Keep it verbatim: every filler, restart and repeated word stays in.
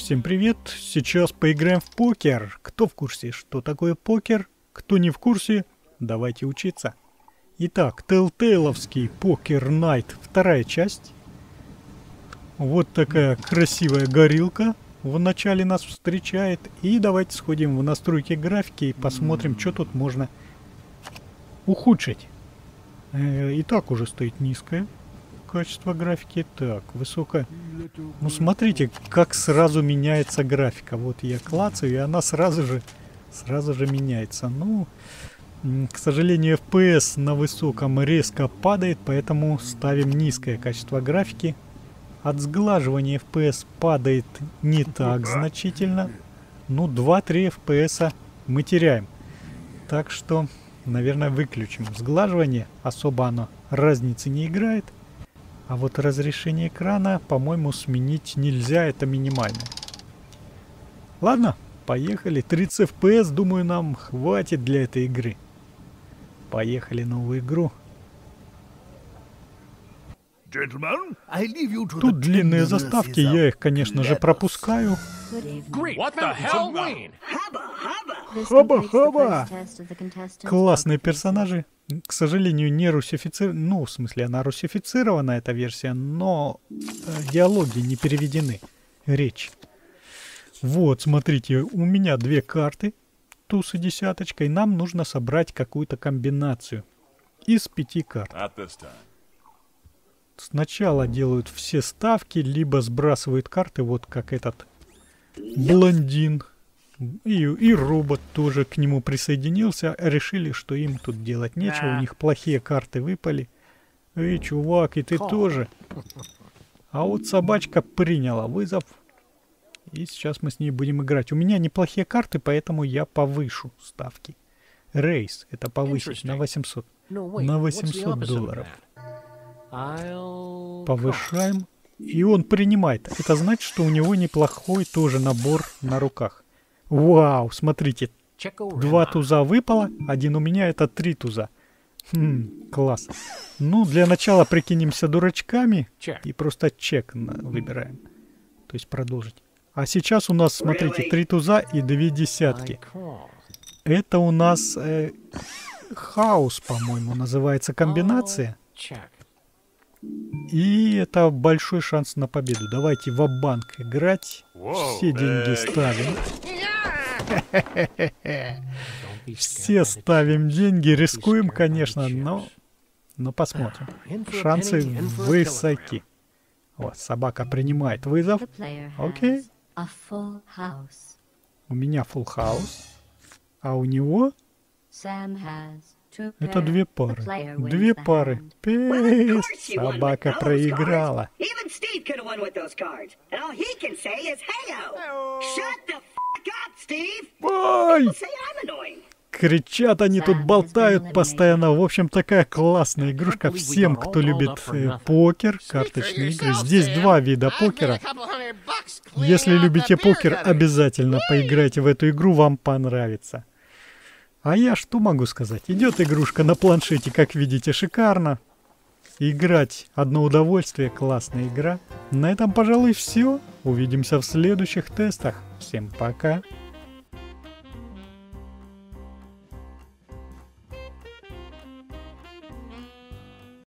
Всем привет! Сейчас поиграем в покер. Кто в курсе, что такое покер? Кто не в курсе, давайте учиться. Итак, Telltale'овский Poker Night, вторая часть. Вот такая красивая горилка в начале нас встречает. И давайте сходим в настройки графики и посмотрим, что тут можно ухудшить. И так уже стоит низкое качество графики. Так, высокое. Ну смотрите, как сразу меняется графика. Вот я клацаю, и она сразу же, сразу же меняется. Ну, к сожалению, эф пи эс на высоком резко падает, поэтому ставим низкое качество графики. От сглаживания эф пи эс падает не так значительно. Ну, два-три эф пи эс мы теряем. Так что, наверное, выключим сглаживание. Особо оно разницы не играет. А вот разрешение экрана, по-моему, сменить нельзя, это минимальное. Ладно, поехали. тридцать эф пи эс, думаю, нам хватит для этой игры. Поехали новую игру. Тут длинные заставки, я их, конечно же, пропускаю. Хаба-хаба! Классные персонажи. К сожалению, не русифицированы. Ну, в смысле, она русифицирована, эта версия, но э, диалоги не переведены. Речь. Вот, смотрите, у меня две карты. Туз и десяточка. И нам нужно собрать какую-то комбинацию из пяти карт. Сначала делают все ставки, либо сбрасывают карты, вот как этот блондин. И, и робот тоже к нему присоединился. Решили, что им тут делать нечего. У них плохие карты выпали. Эй, чувак, и ты тоже. А вот собачка приняла вызов. И сейчас мы с ней будем играть. У меня неплохие карты, поэтому я повышу ставки. Рейс. Это повысить на восемьсот. На восемьсот долларов. Повышаем. И он принимает. Это значит, что у него неплохой тоже набор на руках. Вау, смотрите. Два туза выпало. Один у меня, это три туза. Хм, класс. Ну, для начала прикинемся дурачками. И просто чек выбираем. То есть продолжить. А сейчас у нас, смотрите, три туза и две десятки. Это у нас э, хаос, по-моему, называется комбинация. И это большой шанс на победу. Давайте ва-банк играть. Все деньги ставим. Все ставим деньги. Рискуем, конечно, но, но посмотрим. Шансы высоки. Вот, собака принимает вызов. Окей. У меня full house. А у него... Это две пары. Две пары. Пейс. Собака проиграла. Ой! Кричат они тут, болтают постоянно. В общем, такая классная игрушка. Всем, кто любит э, покер, карточные игры. Здесь два вида покера. Если любите покер, обязательно поиграйте в эту игру, вам понравится. А я что могу сказать? Идет игрушка на планшете, как видите, шикарно. Играть одно удовольствие, классная игра. На этом, пожалуй, все. Увидимся в следующих тестах. Всем пока.